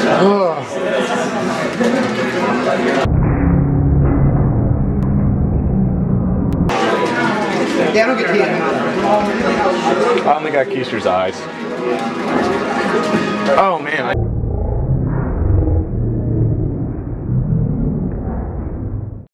Yeah, I don't get teeth. I only got Keister's eyes. Oh man.